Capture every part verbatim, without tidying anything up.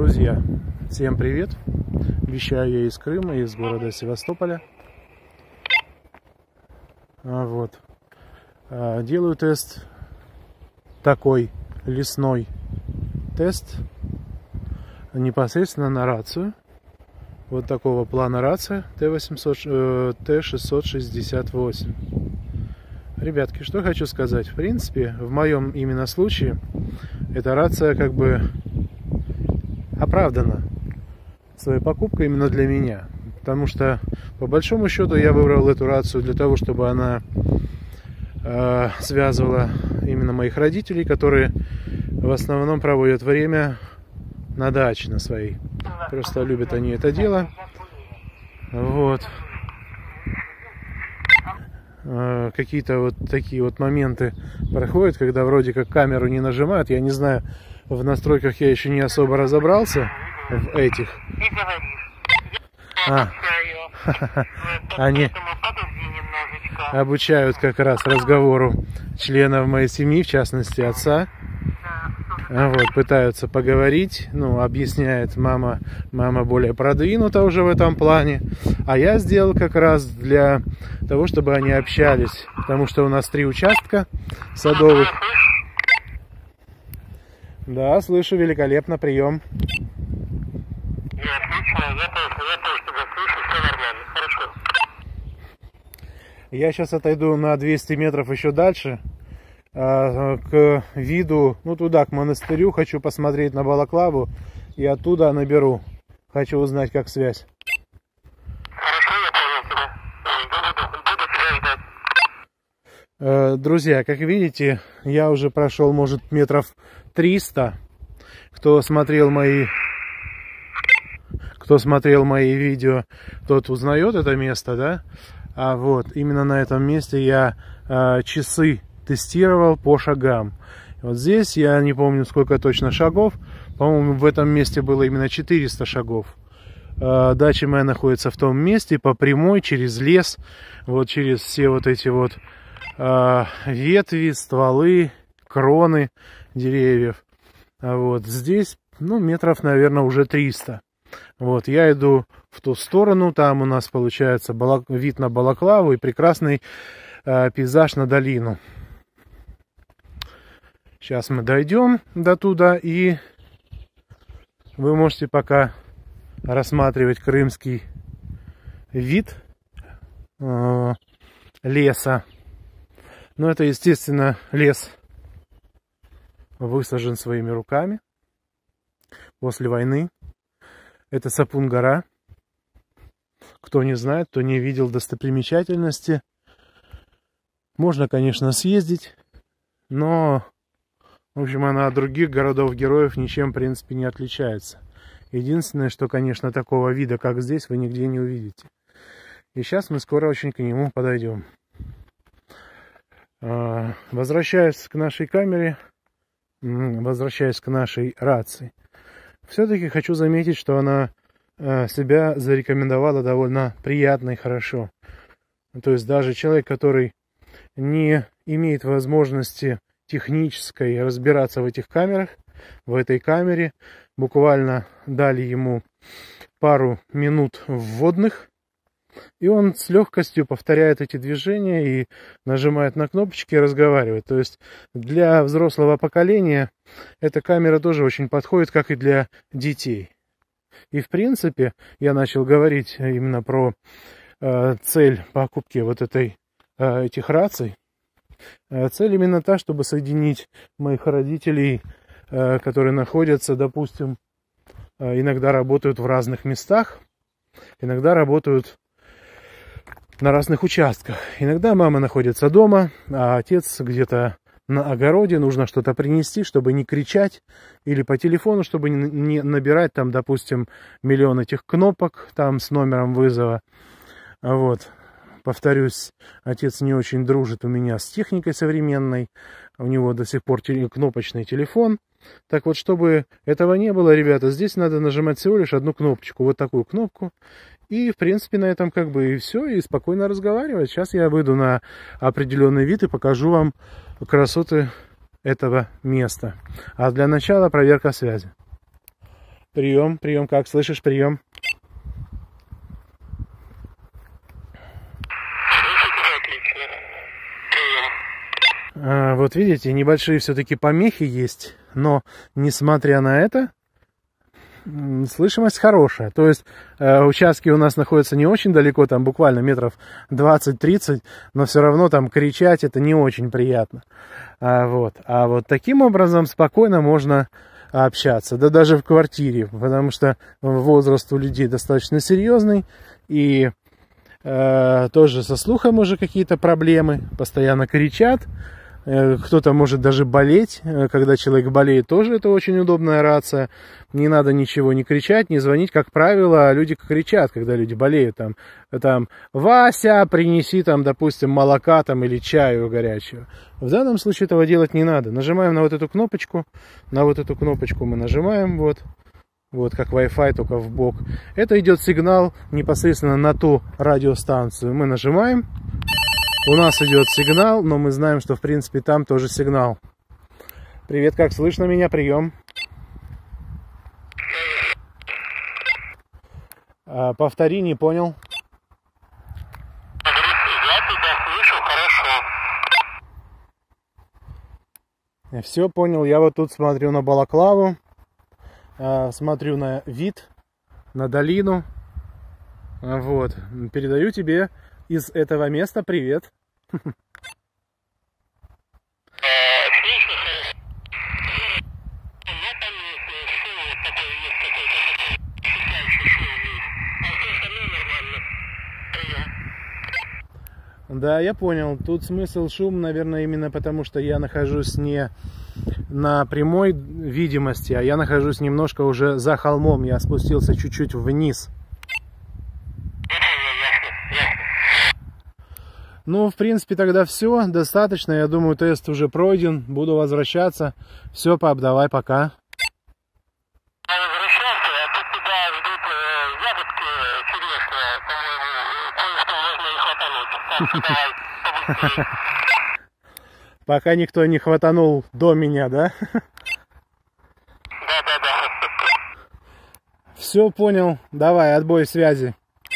Друзья, всем привет! Вещаю я из Крыма, из города Севастополя. А вот. А, делаю тест, такой лесной тест, непосредственно на рацию. Вот такого плана рация Т шестьсот шестьдесят восемь. Ребятки, что хочу сказать. В принципе, в моем именно случае, эта рация как бы оправдана своей покупкой именно для меня. Потому что, по большому счету, я выбрал эту рацию для того, чтобы она э, связывала именно моих родителей, которые в основном проводят время на даче на своей. Просто любят они это дело. Вот. Э, какие-то вот такие вот моменты проходят, когда вроде как камеру не нажимают. Я не знаю, в настройках я еще не особо разобрался в этих. А. Они обучают как раз разговору членов моей семьи, в частности отца. Вот, пытаются поговорить, ну, объясняет мама, мама более продвинута уже в этом плане. А я сделал как раз для того, чтобы они общались, потому что у нас три участка садовых. Да, слышу, великолепно, прием. Я отлично, я тоже, я тоже тебя слышу, все нормально, хорошо. Я сейчас отойду на двести метров еще дальше, к виду, ну туда, к монастырю, хочу посмотреть на Балаклаву, и оттуда наберу. Хочу узнать, как связь. Хорошо, я понял тебя. Буду, буду тебя ждать. Друзья, как видите, я уже прошел, может, метров триста. Кто смотрел мои, кто смотрел мои видео, тот узнает это место, да? А вот именно на этом месте я э, часы тестировал по шагам. Вот здесь я не помню, сколько точно шагов. По-моему, в этом месте было именно четыреста шагов. Э, дача моя находится в том месте, по прямой, через лес, вот через все вот эти вот э, ветви, стволы, кроны деревьев. А вот здесь, ну, метров, наверное, уже триста. Вот, я иду в ту сторону, там у нас получается балак... вид на Балаклаву и прекрасный э, пейзаж на долину. Сейчас мы дойдем до туда, и вы можете пока рассматривать крымский вид э, леса. Но это, естественно, лес высажен своими руками после войны. Это Сапун-гора. Кто не знает, кто не видел достопримечательности, можно, конечно, съездить, но, в общем, она от других городов-героев ничем, в принципе, не отличается. Единственное, что, конечно, такого вида, как здесь, вы нигде не увидите. И сейчас мы скоро очень к нему подойдем. Возвращаясь к нашей камере, возвращаясь к нашей рации, все-таки хочу заметить, что она э, себя зарекомендовала довольно приятно и хорошо. То есть даже человек, который не имеет возможности технической разбираться в этих камерах, в этой камере, буквально дали ему пару минут вводных, и он с легкостью повторяет эти движения и нажимает на кнопочки и разговаривает. То есть для взрослого поколения эта камера тоже очень подходит, как и для детей. И в принципе я начал говорить именно про э, цель покупки вот этой, э, этих раций. Э, цель именно та, чтобы соединить моих родителей, э, которые находятся, допустим, э, иногда работают в разных местах, иногда работают на разных участках. Иногда мама находится дома, а отец где-то на огороде, нужно что-то принести, чтобы не кричать, или по телефону, чтобы не набирать там, допустим, миллион этих кнопок там с номером вызова. Вот. Повторюсь, отец не очень дружит у меня с техникой современной, у него до сих пор кнопочный телефон. Так вот, чтобы этого не было, ребята, здесь надо нажимать всего лишь одну кнопочку, вот такую кнопку. И, в принципе, на этом как бы и все, и спокойно разговаривать. Сейчас я выйду на определенный вид и покажу вам красоты этого места. А для начала проверка связи. Прием, прием, как слышишь, прием? А, вот видите, небольшие все-таки помехи есть, но несмотря на это, слышимость хорошая. То есть э, участки у нас находятся не очень далеко, там буквально метров двадцать-тридцать, но все равно там кричать это не очень приятно. А вот, а вот таким образом спокойно можно общаться, да даже в квартире, потому что возраст у людей достаточно серьезный, и э, тоже со слухом уже какие-то проблемы, постоянно кричат. Кто-то может даже болеть. Когда человек болеет, тоже это очень удобная рация. Не надо ничего не кричать, не звонить. Как правило, люди кричат, когда люди болеют. Там, там Вася, принеси, там, допустим, молока там, или чаю горячего. В данном случае этого делать не надо. Нажимаем на вот эту кнопочку. На вот эту кнопочку мы нажимаем. Вот, вот как Wi-Fi, только в бок. Это идет сигнал непосредственно на ту радиостанцию. Мы нажимаем. У нас идет сигнал, но мы знаем, что в принципе там тоже сигнал. Привет, как слышно меня? Прием. А, повтори, не понял. Я тебя слышу хорошо. Все понял. Я вот тут смотрю на балаклаву, а, смотрю на вид, на долину. А, вот. Передаю тебе из этого места привет. Да, я понял. Тут смысл шум, наверное, именно потому, что я нахожусь не на прямой видимости, а я нахожусь немножко уже за холмом. Я спустился чуть-чуть вниз. Ну, в принципе, тогда все, достаточно. Я думаю, тест уже пройден. Буду возвращаться. Все, пап, давай, пока. Возвращаться, а тут тебя ждут э, ягодки черешни, по-моему, кое-что можно и хватануть. Так что давай, побыстрее. Пока никто не хватанул до меня, да? Да-да-да. Все, понял. Давай, отбой связи.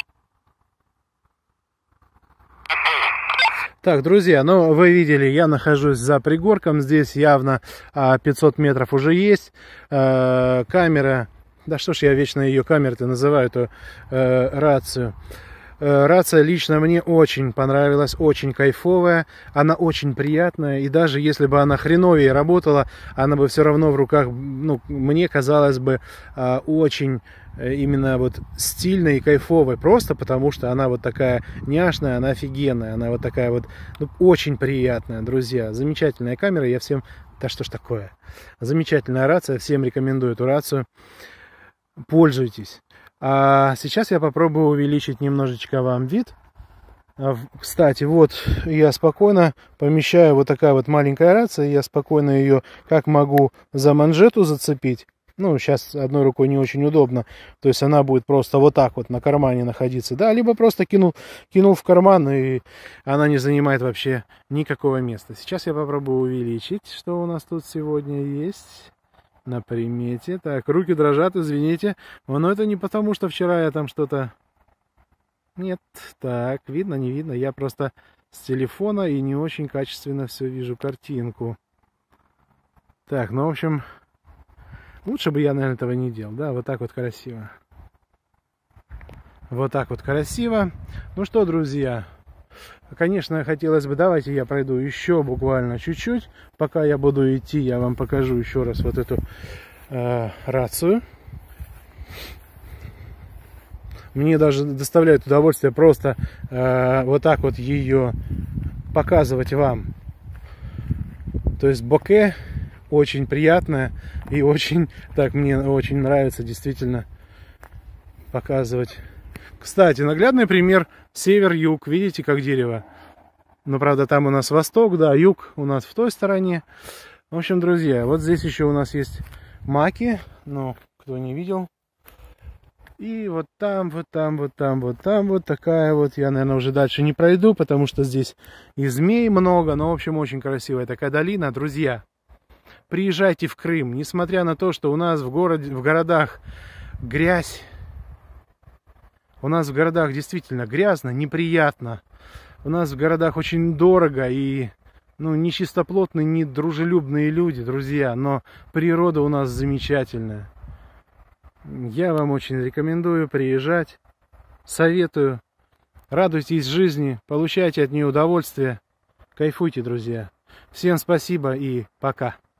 Так, друзья, ну вы видели, я нахожусь за пригорком, здесь явно а, пятьсот метров уже есть, а, камера, да что ж я вечно ее камерой-то называю, эту а, рацию. А, рация лично мне очень понравилась, очень кайфовая, она очень приятная, и даже если бы она хреновее работала, она бы все равно в руках, ну, мне казалось бы, а, очень... именно вот стильной и кайфовой, просто потому что она вот такая няшная, она офигенная, она вот такая вот, ну, очень приятная, друзья. Замечательная камера, я всем, да что ж такое, замечательная рация, всем рекомендую эту рацию, пользуйтесь. А сейчас я попробую увеличить немножечко вам вид. Кстати, вот я спокойно помещаю, вот такая вот маленькая рация, я спокойно ее как могу за манжету зацепить. Ну, сейчас одной рукой не очень удобно. То есть она будет просто вот так вот на кармане находиться. Да, либо просто кинул, кинул в карман, и она не занимает вообще никакого места. Сейчас я попробую увеличить, что у нас тут сегодня есть на примете. Так, руки дрожат, извините. Но это не потому, что вчера я там что-то... Нет, так, видно, не видно. Я просто с телефона и не очень качественно все вижу картинку. Так, ну, в общем... Лучше бы я, наверное, этого не делал, да, вот так вот красиво. Вот так вот красиво. Ну что, друзья, конечно, хотелось бы, давайте я пройду еще буквально чуть-чуть. Пока я буду идти, я вам покажу еще раз вот эту э, рацию. Мне даже доставляет удовольствие просто э, вот так вот ее показывать вам. То есть боке очень приятная и очень, так, мне очень нравится действительно показывать. Кстати, наглядный пример север-юг. Видите, как дерево? Ну, правда, там у нас восток, да, юг у нас в той стороне. В общем, друзья, вот здесь еще у нас есть маки, но кто не видел. И вот там, вот там, вот там, вот там, вот такая вот. Я, наверное, уже дальше не пройду, потому что здесь и змей много. Но, в общем, очень красивая такая долина, друзья. приезжайте в Крым. Несмотря на то, что у нас в, городе, в городах грязь, у нас в городах действительно грязно, неприятно. У нас в городах очень дорого и ну, не чистоплотные, не дружелюбные люди, друзья. Но природа у нас замечательная. Я вам очень рекомендую приезжать. Советую. Радуйтесь жизни, получайте от нее удовольствие. Кайфуйте, друзья. Всем спасибо и пока.